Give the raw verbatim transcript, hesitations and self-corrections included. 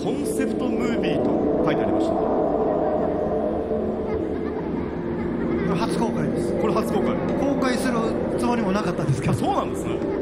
コンセプトムービーと書いてありました。 これ初公開です。 これ初公開。 公開するつもりもなかったんですけど。 あ、そうなんですね。